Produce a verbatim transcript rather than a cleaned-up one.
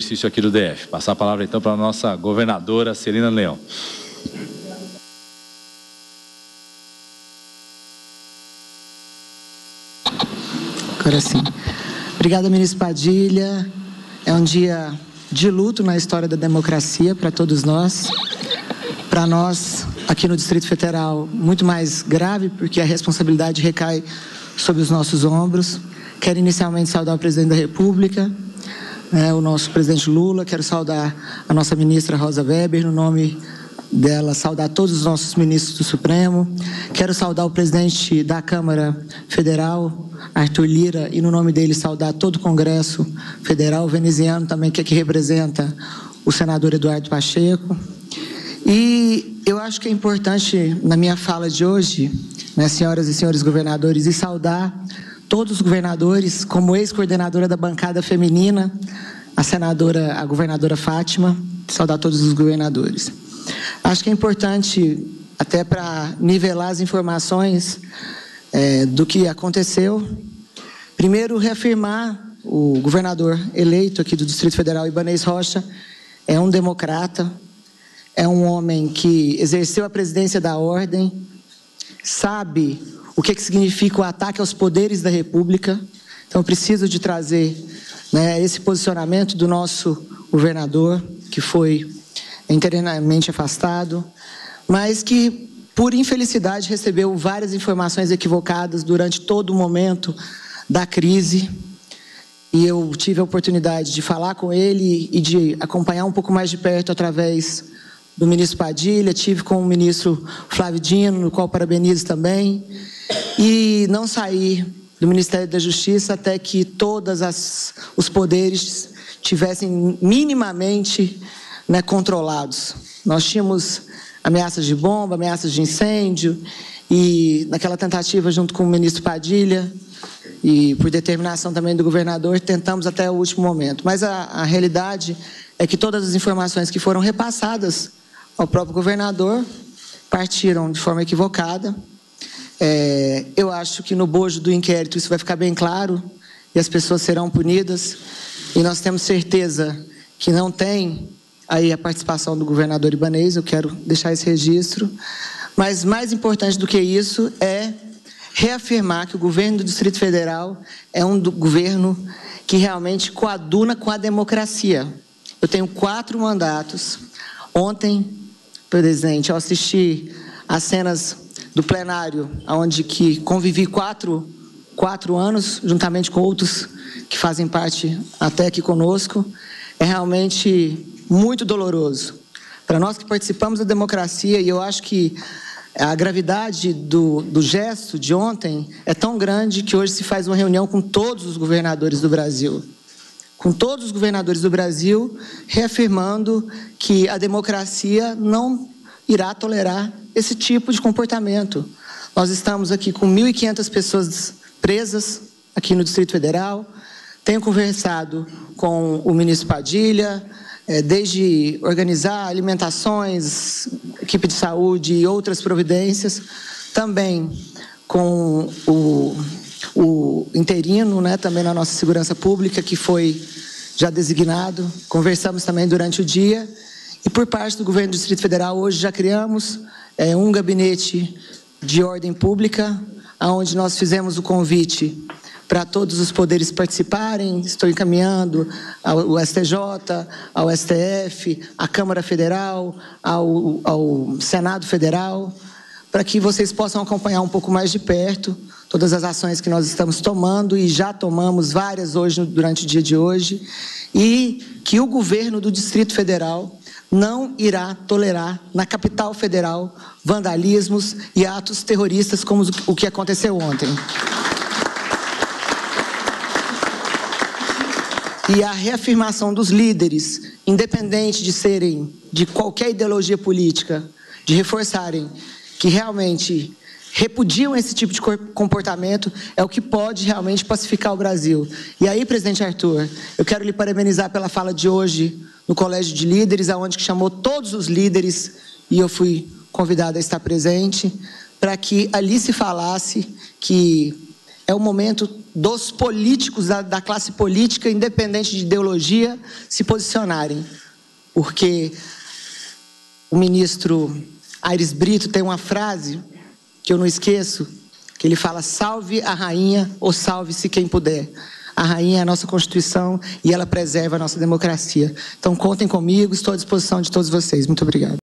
exercício aqui do D F. Passar a palavra então para a nossa governadora Celina Leão. Agora sim. Obrigada, ministro Padilha. É um dia de luto na história da democracia para todos nós. Para nós, aqui no Distrito Federal, muito mais grave, porque a responsabilidade recai sobre os nossos ombros. Quero inicialmente saudar o presidente da República, né, o nosso presidente Lula. Quero saudar a nossa ministra Rosa Weber, no nome dela, saudar todos os nossos ministros do Supremo. Quero saudar o presidente da Câmara Federal, Arthur Lira, e no nome dele saudar todo o Congresso Federal veneziano também, que aqui representa o senador Eduardo Pacheco. E eu acho que é importante, na minha fala de hoje, né, senhoras e senhores governadores, e saudar todos os governadores, como ex-coordenadora da bancada feminina, a senadora, a governadora Fátima, saudar todos os governadores. Acho que é importante, até para nivelar as informações é, do que aconteceu, primeiro reafirmar o governador eleito aqui do Distrito Federal, Ibanez Rocha, é um democrata, é um homem que exerceu a presidência da ordem, sabe o que, que significa o ataque aos poderes da República. Então, preciso de trazer, né, esse posicionamento do nosso governador, que foi interinamente afastado, mas que, por infelicidade, recebeu várias informações equivocadas durante todo o momento da crise. E eu tive a oportunidade de falar com ele e de acompanhar um pouco mais de perto através do ministro Padilha, tive com o ministro Flávio Dino, no qual parabenizo também, e não saí do Ministério da Justiça até que todos os poderes tivessem minimamente, né, controlados. Nós tínhamos ameaças de bomba, ameaças de incêndio, e naquela tentativa, junto com o ministro Padilha, e por determinação também do governador, tentamos até o último momento. Mas a, a realidade é que todas as informações que foram repassadas ao próprio governador partiram de forma equivocada. É, eu acho que no bojo do inquérito isso vai ficar bem claro e as pessoas serão punidas. E nós temos certeza que não tem aí a participação do governador Ibanez, eu quero deixar esse registro. Mas mais importante do que isso é reafirmar que o governo do Distrito Federal é um do governo que realmente coaduna com a democracia. Eu tenho quatro mandatos. Ontem, presidente, eu assisti às cenas do plenário, onde que convivi quatro, quatro anos, juntamente com outros que fazem parte até aqui conosco. É realmente muito doloroso. Para nós que participamos da democracia, e eu acho que a gravidade do, do gesto de ontem é tão grande que hoje se faz uma reunião com todos os governadores do Brasil. Com todos os governadores do Brasil, reafirmando que a democracia não irá tolerar esse tipo de comportamento. Nós estamos aqui com mil e quinhentas pessoas presas aqui no Distrito Federal. Tenho conversado com o ministro Padilha, desde organizar alimentações, equipe de saúde e outras providências, também com o, o interino, né, também na nossa segurança pública, que foi já designado. Conversamos também durante o dia. E por parte do governo do Distrito Federal, hoje já criamos é, um gabinete de ordem pública, onde nós fizemos o convite para todos os poderes participarem. Estou encaminhando ao S T J, ao S T F, à Câmara Federal, ao, ao Senado Federal, para que vocês possam acompanhar um pouco mais de perto todas as ações que nós estamos tomando, e já tomamos várias hoje, durante o dia de hoje, e que o governo do Distrito Federal não irá tolerar na capital federal vandalismos e atos terroristas como o que aconteceu ontem. E a reafirmação dos líderes, independente de serem de qualquer ideologia política, de reforçarem que realmente repudiam esse tipo de comportamento, é o que pode realmente pacificar o Brasil. E aí, presidente Arthur, eu quero lhe parabenizar pela fala de hoje no Colégio de Líderes, aonde que chamou todos os líderes, e eu fui convidada a estar presente, para que ali se falasse que é o momento dos políticos, da, da classe política, independente de ideologia, se posicionarem. Porque o ministro Aires Brito tem uma frase que eu não esqueço, que ele fala: salve a rainha ou salve-se quem puder. A rainha é a nossa Constituição e ela preserva a nossa democracia. Então, contem comigo, estou à disposição de todos vocês. Muito obrigado.